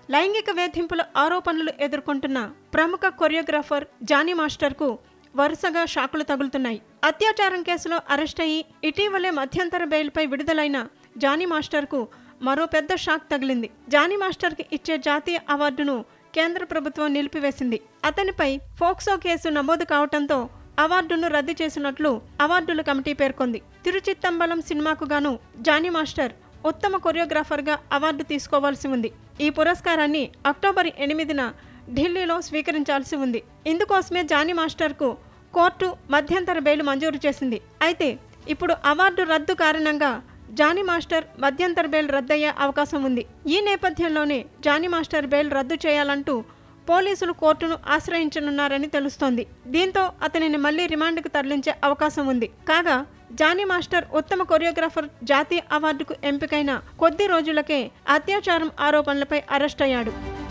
లైంగిక వేధింపుల ఆరోపణలు ఎదుర్కొంటున్న ప్రముఖ కొరియోగ్రాఫర్ జానీ మాస్టర్కు వరుసగా షాకులు తగులుతున్నాయి. అత్యాచారం కేసులో అరెస్ట్ అయ్యి ఇటీవలే మధ్యంతర బెయిల్పై విడుదలైన జానీ మాస్టర్కు మరో పెద్ద షాక్ తగిలింది. జానీ మాస్టర్కి ఇచ్చే జాతీయ అవార్డును కేంద్ర ప్రభుత్వం నిలిపివేసింది. అతనిపై ఫోక్సో కేసు నమోదు కావడంతో అవార్డును రద్దు చేసినట్లు అవార్డుల కమిటీ పేర్కొంది. తిరుచిత్తంబలం సినిమాకు గాను జానీ మాస్టర్ ఉత్తమ కొరియోగ్రాఫర్గా అవార్డు తీసుకోవాల్సి ఉంది. ఈ పురస్కారాన్ని అక్టోబర్ 8న ఢిల్లీలో స్వీకరించాల్సి ఉంది. ఇందుకోసమే జానీ మాస్టర్కు కోర్టు మధ్యంతర బెయిల్ మంజూరు చేసింది. అయితే ఇప్పుడు అవార్డు రద్దు కారణంగా జానీ మాస్టర్ మధ్యంతర బెయిల్ రద్దయ్యే అవకాశం ఉంది. ఈ నేపథ్యంలోనే జానీ మాస్టర్ బెయిల్ రద్దు చేయాలంటూ పోలీసులు కోర్టును ఆశ్రయించనున్నారని తెలుస్తోంది. దీంతో అతనిని మళ్లీ రిమాండ్కు తరలించే అవకాశం ఉంది. కాగా జానీ మాస్టర్ ఉత్తమ కొరియోగ్రాఫర్ జాతీయ అవార్డుకు ఎంపికైన కొద్ది రోజులకే అత్యాచారం ఆరోపణలపై అరెస్ట్ అయ్యాడు.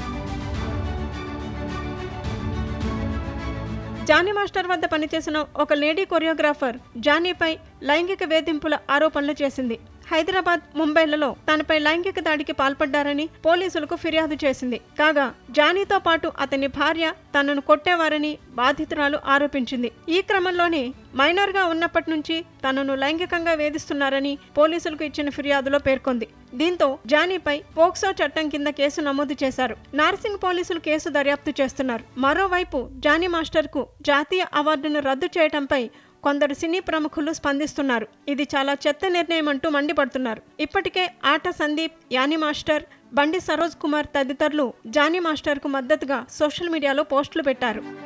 జానీ మాస్టర్ వద్ద పనిచేసిన ఒక లేడీ కొరియోగ్రాఫర్ జానీపై లైంగిక వేధింపుల ఆరోపణలు చేసింది. హైదరాబాద్, ముంబైలలో తనపై లైంగిక దాడికి పాల్పడ్డారని పోలీసులకు ఫిర్యాదు చేసింది. కాగా జానీతో పాటు అతని భార్య తనను కొట్టేవారని బాధితురాలు ఆరోపించింది. ఈ క్రమంలోనే మైనర్గా ఉన్నప్పటి నుంచి తనను లైంగికంగా వేధిస్తున్నారని పోలీసులకు ఇచ్చిన ఫిర్యాదులో పేర్కొంది. దీంతో జానీపై పోక్సో చట్టం కింద కేసు నమోదు చేశారు. నార్సింగ్ పోలీసులు కేసు దర్యాప్తు చేస్తున్నారు. మరోవైపు జానీ మాస్టర్కు జాతీయ అవార్డును రద్దు చేయడంపై కొందరు సినీ ప్రముఖులు స్పందిస్తున్నారు. ఇది చాలా చెత్త నిర్ణయం అంటూ మండిపడుతున్నారు. ఇప్పటికే ఆట సందీప్, యానీ మాస్టర్, బండి సరోజ్ కుమార్ తదితరులు జానీ మాస్టర్కు మద్దతుగా సోషల్ మీడియాలో పోస్టులు పెట్టారు.